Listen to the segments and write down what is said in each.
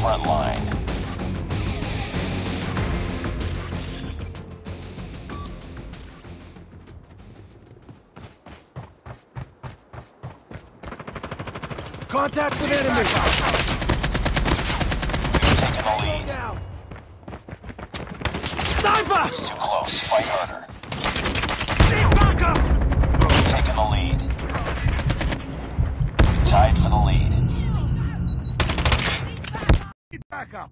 front line. Contact with enemy! We've taken the lead. Sniper! It's too close. Fight harder. Need backup! We've taken the lead. We've tied for the lead. Need backup!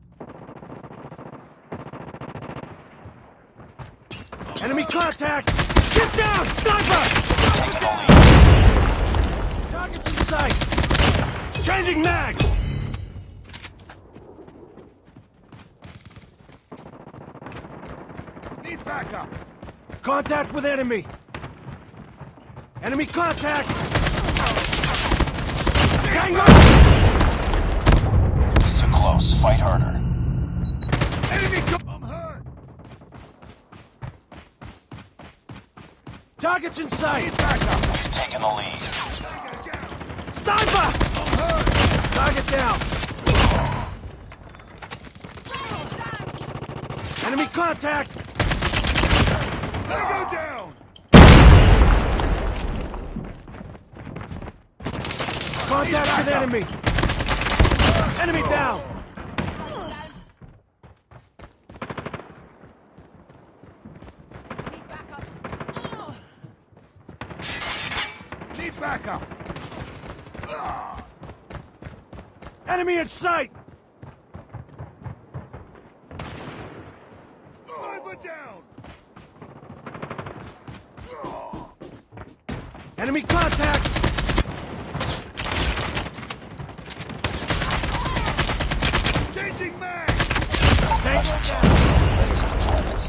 Enemy contact! Get down! Sniper! We've taken the lead. Target's in sight! Changing mag! Need backup! Contact with enemy! Enemy contact! Tango! It's too close. Fight harder. Enemy I'm hurt! Target's in sight! Need backup! We've taken the lead. Sniper! I'm hurt! Target down! Enemy contact! Tango down! Contact with enemy! Enemy down! Need backup! Enemy in sight! Sniper down! Enemy contact! Changing mag! Ready for deployment.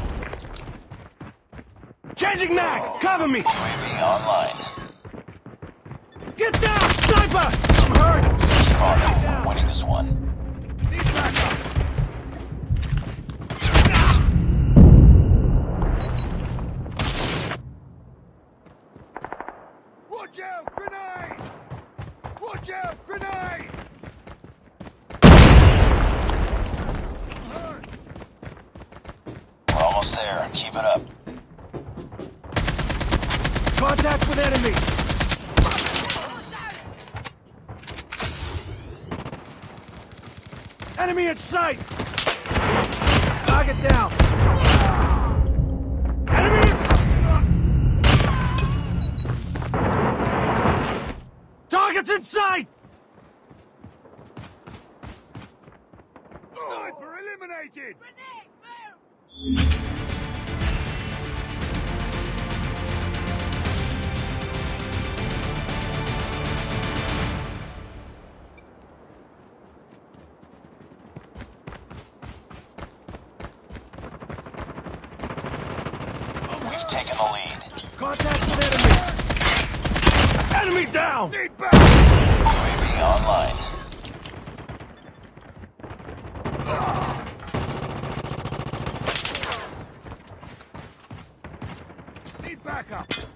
Changing mag! Cover me! UAV online. Get down! Sniper! I'm hurt! Keep on it. We're winning this one. Need backup! Watch out! Grenade! Watch out! Grenade! I'm hurt! We're almost there. Keep it up. Contact with enemy! Enemy in sight! Target down! Enemy in sight! Target's in sight! Sniper eliminated! We've taken the lead. Contact with enemy! Enemy down! Need back! UAV online. Need backup!